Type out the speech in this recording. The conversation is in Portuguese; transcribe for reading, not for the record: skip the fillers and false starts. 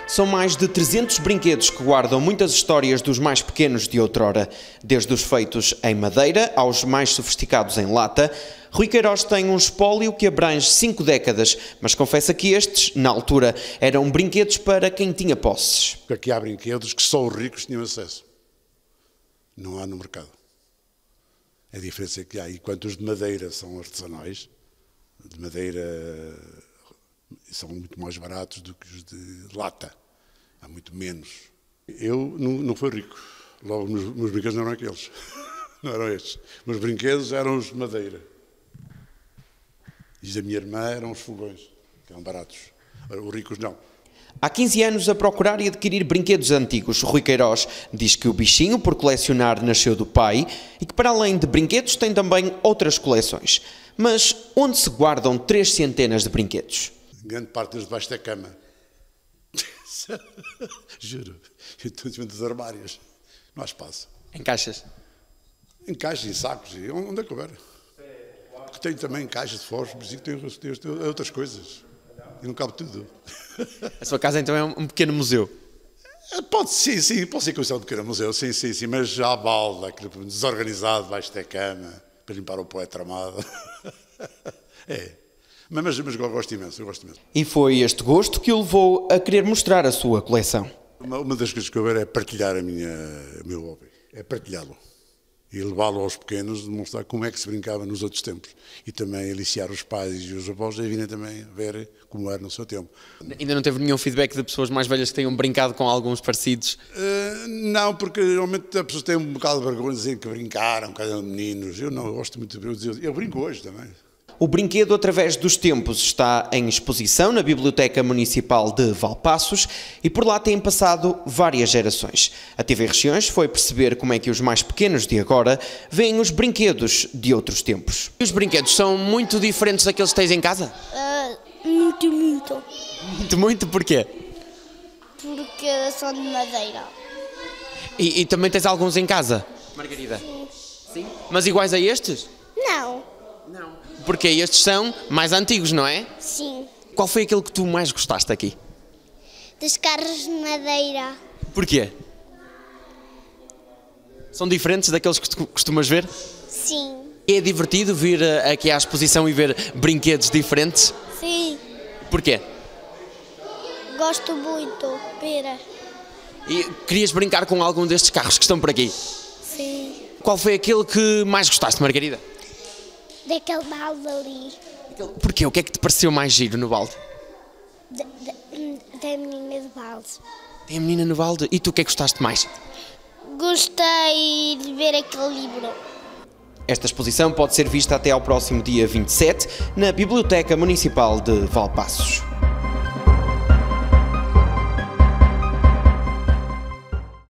São mais de 300 brinquedos que guardam muitas histórias dos mais pequenos de outrora. Desde os feitos em madeira aos mais sofisticados em lata, Rui Queiroz tem um espólio que abrange 5 décadas, mas confessa que estes, na altura, eram brinquedos para quem tinha posses. Aqui há brinquedos que só os ricos tinham acesso. Não há no mercado. A diferença é que há, enquanto os de madeira são artesanais, de madeira são muito mais baratos do que os de lata. Há muito menos. Eu não fui rico. Logo, meus brinquedos não eram aqueles. Não eram estes. Meus brinquedos eram os de madeira. E os da minha irmã eram os fogões, que eram baratos. Os ricos não. Há 15 anos a procurar e adquirir brinquedos antigos, Rui Queiroz diz que o bichinho por colecionar nasceu do pai e que para além de brinquedos tem também outras coleções. Mas onde se guardam 3 centenas de brinquedos? Grande parte deles debaixo da cama. Juro. Eu estou dentro dos armários. Não há espaço. Em caixas? Em caixas, em sacos. Onde é que houver? Tenho também caixas de fósforos e tenho outras coisas. E não cabe tudo. A sua casa então é um pequeno museu? Pode ser, sim, pode ser considerado um pequeno museu, sim, mas já há balda, aquilo desorganizado debaixo da cama, para limpar o pó tramado. É. Mas eu gosto imenso, E foi este gosto que o levou a querer mostrar a sua coleção. Uma das coisas que eu quero é partilhar o meu hobby, é partilhá-lo. E levá-lo aos pequenos, demonstrar como é que se brincava nos outros tempos. E também aliciar os pais e os avós a virem também ver como era no seu tempo. Ainda não teve nenhum feedback de pessoas mais velhas que tenham brincado com alguns parecidos? Não, porque normalmente as pessoas têm um bocado de vergonha de dizer que brincaram, que eram meninos. Eu não, eu gosto muito de dizer, eu brinco hoje também. O brinquedo através dos tempos está em exposição na Biblioteca Municipal de Valpaços e por lá têm passado várias gerações. A TV Regiões foi perceber como é que os mais pequenos de agora veem os brinquedos de outros tempos. E os brinquedos são muito diferentes daqueles que tens em casa? Muito. Muito? Porquê? Porque são de madeira. E também tens alguns em casa, Margarida? Sim. Mas iguais a estes? Não. Não. Porque estes são mais antigos, não é? Sim. Qual foi aquele que tu mais gostaste aqui? Dos carros de madeira. Porquê? São diferentes daqueles que tu costumas ver? Sim. É divertido vir aqui à exposição e ver brinquedos diferentes? Sim. Porquê? Gosto muito. Pera. E querias brincar com algum destes carros que estão por aqui? Sim. Qual foi aquele que mais gostaste, Margarida? Daquele balde ali. Porquê? O que é que te pareceu mais giro no balde? Da menina de balde. Tem a menina no balde. E tu o que é que gostaste mais? Gostei de ver aquele livro. Esta exposição pode ser vista até ao próximo dia 27 na Biblioteca Municipal de Valpaços.